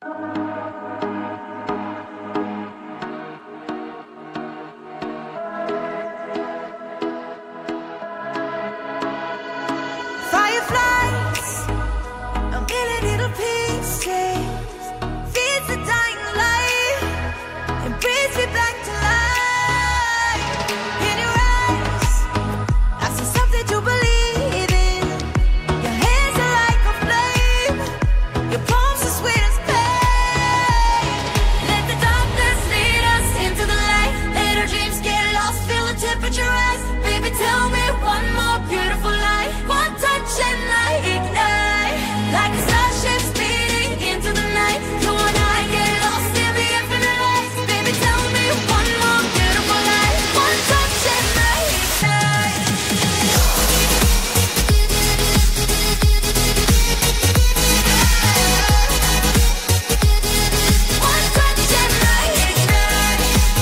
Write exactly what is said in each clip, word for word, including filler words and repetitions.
Fireflies, a million little pieces, feeds the dying light and brings me back to life. In your eyes, I see something to believe in. Your hands are like a flame, your palms are sweet as pain. Let the darkness lead us into the light. Let our dreams get lost, feel the temperature rise. Baby, tell me one more beautiful lie. One touch and I ignite, like a starship speeding into the night. You and I get lost in the infinite lights. Baby, tell me one more beautiful lie. One touch and I ignite. One touch and I ignite.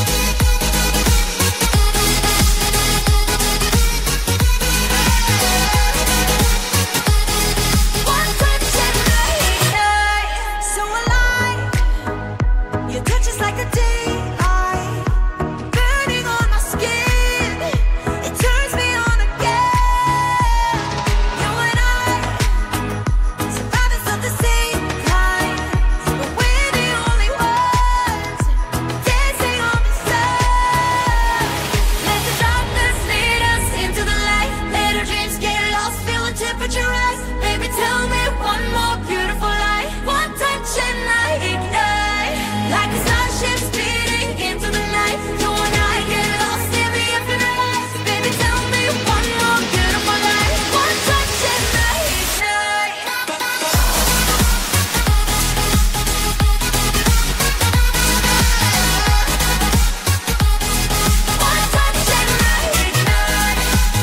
One touch and I ignite. So alive, your touch is like a daylight, burning on my skin. It turns me on again. You and I, survivors of the same kind, but we're the only ones dancing on the sun. Let the darkness lead us into the light. Let our dreams get lost, feel the temperature rise. Baby, tell me one more beautiful lie. One touch and I ignite, like a starship speeding into the night. You and I get lost in the infinite lights. Baby, tell me one more beautiful lie. One touch and I ignite. One touch and I ignite.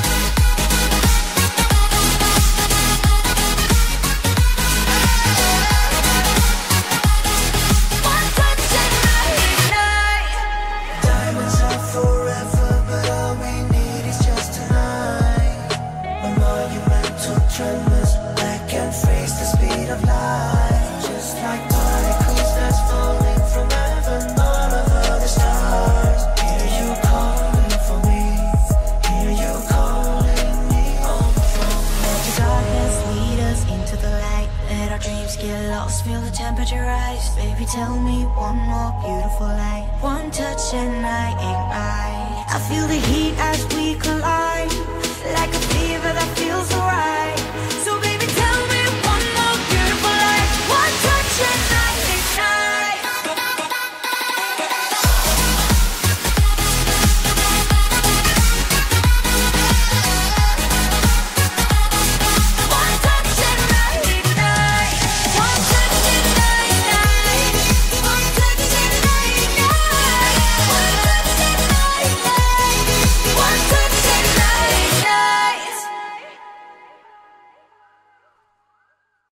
One touch and I ignite. Diamonds are forever, but all we need is just tonight. A monumental tremors that can face the speed of light. Just like particles that's falling from heaven all over the stars. Hear you calling for me, hear you calling me home from. Let the darkness lead us into the light. Let our dreams get lost, feel the temperature rise. Baby, tell me one more beautiful lie. One touch and I ignite. I feel the heat as we collide, like a fever that feels so right.